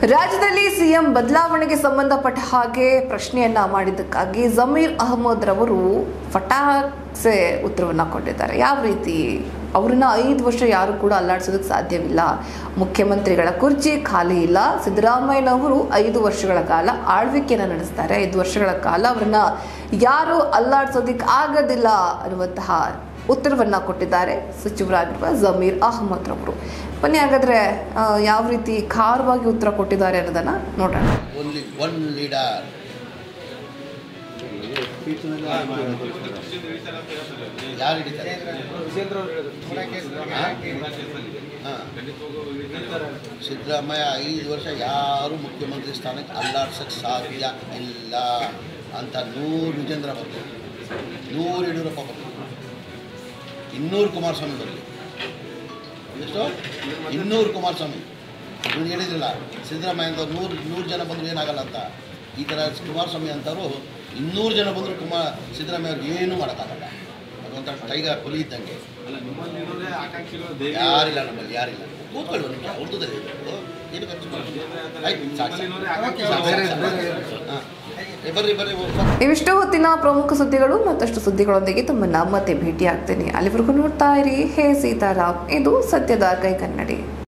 ರಾಜ್ಯದಲ್ಲಿ ಸಿಎಂ ಬದಲಾವಣೆಗೆ ಸಂಬಂಧಪಟ್ಟ ಹಾಗೆ ಪ್ರಶ್ನೆಯನ್ನ ಮಾಡಿದ್ದಕ್ಕಾಗಿ ಜಮೀರ್ ಅಹಮದ್ ರವರು ಫಟಾಕ್ಸೆ ಉತ್ತರವನ್ನ ಕೊಟ್ಟಿದ್ದಾರೆ. ಯಾವ ರೀತಿ? ಅವರನ್ನ 5 ವರ್ಷ ಯಾರು ಕೂಡ ಅಲ್ಲಾಡಿಸೋದಕ್ಕೆ ಸಾಧ್ಯವಿಲ್ಲ. ಮುಖ್ಯಮಂತ್ರಿಗಳ ಕುರ್ಚಿ ಖಾಲಿ ಇಲ್ಲ. ಸಿದ್ದರಾಮಯ್ಯನವರು 5 ವರ್ಷಗಳ ಕಾಲ ಆಳ್ವಿಕೆಯನ್ನು ನಡೆಸ್ತಾರೆ. 5 ವರ್ಷಗಳ ಕಾಲ ಅವರನ್ನ ಯಾರು ಅಲ್ಲಾಡಿಸೋದಕ್ಕೆ ಆಗೋದಿಲ್ಲ ಅನ್ನುವಂತಹ ಉತ್ತರವನ್ನ ಕೊಟ್ಟಿದ್ದಾರೆ ಸಚಿವರಾಗಿರುವ ಜಮೀರ್ ಅಹಮದ್ ರವರು. ಬನ್ನಿ ಹಾಗಾದ್ರೆ ಯಾವ ರೀತಿ ಖಾರವಾಗಿ ಉತ್ತರ ಕೊಟ್ಟಿದ್ದಾರೆ ಅನ್ನೋದನ್ನ ನೋಡೋಣ. ಸಿದ್ದರಾಮಯ್ಯ 5 ವರ್ಷ ಯಾರು ಮುಖ್ಯಮಂತ್ರಿ ಸ್ಥಾನಕ್ಕೆ ಅಲ್ಲಾಡ್ಸಕ್ಕೆ ಸಾಧ್ಯ ಇಲ್ಲ ಅಂತ 100 ವಿಜೇಂದ್ರ ಬರಲಿ, 100 ಯಡಿಯೂರಪ್ಪ ಬರಲಿ, 200 ಕುಮಾರಸ್ವಾಮಿ ಬರಲಿ. ಎಷ್ಟು? 200 ಕುಮಾರಸ್ವಾಮಿ. ನೀವು ಹೇಳಿದ್ರಲ್ಲ ಸಿದ್ದರಾಮಯ್ಯ ಅಂತ 100 ಜನ ಬಂದರೂ ಏನಾಗಲ್ಲ ಅಂತ. ಈ ಥರ ಕುಮಾರಸ್ವಾಮಿ ಅಂತವರು 200 ಜನ ಬಂದರೂ ಸಿದ್ದರಾಮಯ್ಯ ಅವ್ರಿಗೆ ಏನೂ ಮಾಡೋಕ್ಕಾಗಲ್ಲ. ಅದೊಂಥರ ಟೈಗರ್ ಹುಲಿ ಇದ್ದಂಗೆ. ಯಾರಿಲ್ಲ ನಮ್ಮಲ್ಲಿ, ಯಾರಿಲ್ಲ. ಕೂತ್ಕೊಳ್ಳಿ ಒಂದು ನಿಮಿಷ, ಉರ್ದುದಲ್ಲಿ ಏನು ಖರ್ಚು ಬರ್ರಿ. ಇವಿಷ್ಟು ಹೊತ್ತಿನ ಪ್ರಮುಖ ಸುದ್ದಿಗಳು. ಮತ್ತಷ್ಟು ಸುದ್ದಿಗಳೊಂದಿಗೆ ತಮ್ಮನ್ನ ಮತ್ತೆ ಭೇಟಿ ಆಗ್ತೇನೆ. ಅಲ್ಲಿವರೆಗೂ ನೋಡ್ತಾ ಇರಿ ಹೇ ಸೀತಾರಾಮ್. ಇದು ಸತ್ಯದ ಕೈಗನ್ನಡಿ.